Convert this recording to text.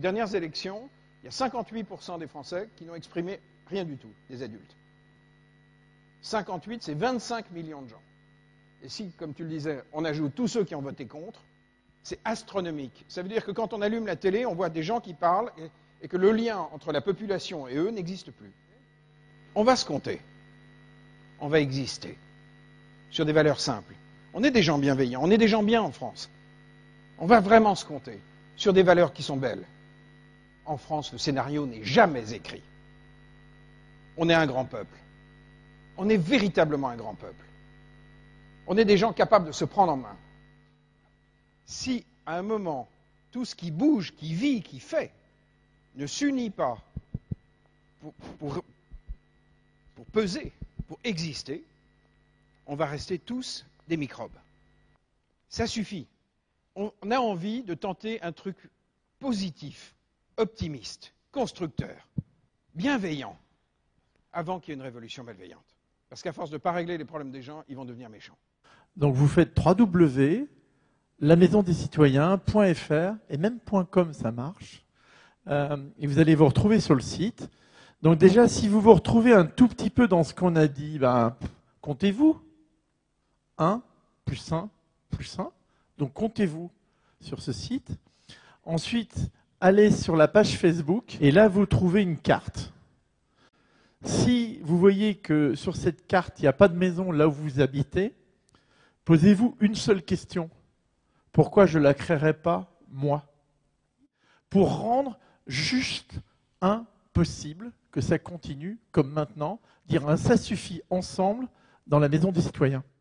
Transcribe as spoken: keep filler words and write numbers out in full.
dernières élections, il y a cinquante-huit pour cent des Français qui n'ont exprimé rien du tout, des adultes. cinquante-huit, c'est vingt-cinq millions de gens. Et si, comme tu le disais, on ajoute tous ceux qui ont voté contre, c'est astronomique. Ça veut dire que quand on allume la télé, on voit des gens qui parlent et, et que le lien entre la population et eux n'existe plus. On va se compter. On va exister. Sur des valeurs simples. On est des gens bienveillants, on est des gens bien en France. On va vraiment se compter sur des valeurs qui sont belles. En France, le scénario n'est jamais écrit. On est un grand peuple. On est véritablement un grand peuple. On est des gens capables de se prendre en main. Si, à un moment, tout ce qui bouge, qui vit, qui fait, ne s'unit pas pour, pour, pour peser, pour exister, on va rester tous des microbes. Ça suffit. On a envie de tenter un truc positif, optimiste, constructeur, bienveillant, avant qu'il y ait une révolution malveillante. Parce qu'à force de ne pas régler les problèmes des gens, ils vont devenir méchants. Donc vous faites w w w point la maison des citoyens point f r et même .com, ça marche. Euh, et vous allez vous retrouver sur le site. Donc déjà, si vous vous retrouvez un tout petit peu dans ce qu'on a dit, ben, comptez-vous. un plus un plus un. Donc comptez-vous sur ce site. Ensuite, allez sur la page Facebook et là, vous trouvez une carte. Si vous voyez que sur cette carte, il n'y a pas de maison là où vous habitez, posez-vous une seule question. Pourquoi je ne la créerais pas, moi? Pour rendre juste impossible que ça continue, comme maintenant, dire un ça suffit ensemble dans la maison des citoyens.